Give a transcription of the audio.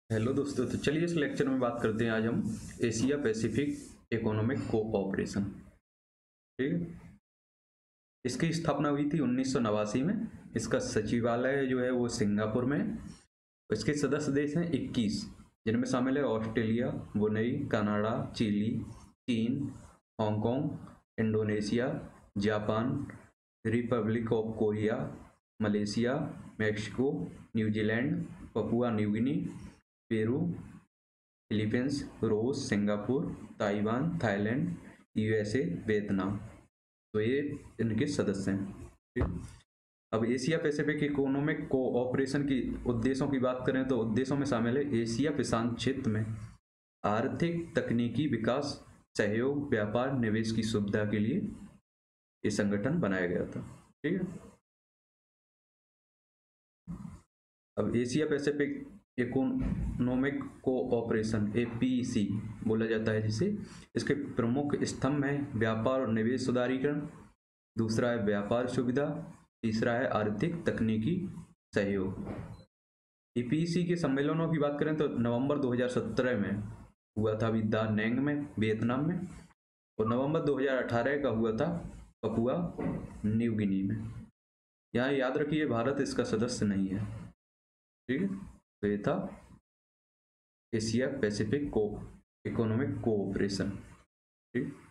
Hello दोस्तों, तो चलिए इस लेक्चर में बात करते हैं। आज हम एशिया पैसिफिक इकोनॉमिक कोऑपरेशन। ठीक है। इसकी स्थापना हुई थी 1989 में। इसका सचिवालय जो है वो सिंगापुर में है। इसके सदस्य देश हैं 21, जिनमें शामिल है ऑस्ट्रेलिया, ब्रुनेई, कनाडा, चिली, चीन, Hong Kong, Indonesia, Japan, Republic of Korea, Malaysia, Mexico, New Zealand, Papua New Guinea, Peru, Philippines, रूस, Singapore, Taiwan, Thailand, USA, Vietnam. तो ये इनके सदस्य हैं। ठीक। अब एशिया पैसिफिक इकोनॉमिक कोऑपरेशन की उद्देश्यों की बात करें तो उद्देश्यों में शामिल है एशिया प्रशांत क्षेत्र में आर्थिक तकनीकी विकास, सहयोग, व्यापार, निवेश की सुविधा के लिए ये संगठन बनाया गया था। ठीक है। अब Asia Pacific economic cooperation APEC बोला जाता है जिसे। इसके प्रमुख स्तंभ हैं व्यापार और निवेश सुधारीकरण, दूसरा है व्यापार सुविधा, तीसरा है आर्थिक तकनीकी सहयोग। एपीसी के सम्मेलनों की बात करें तो नवंबर 2017 में हुआ था दा नैंग में, वियतनाम में, और नवंबर 2018 का हुआ था पपुआ न्यू गिनी में। यहाँ याद रखिए भारत इसका सदस्य नहीं है। ठीक है। तो ये था एशिया पैसिफिक को इकोनॉमिक कोऑपरेशन। ठीक।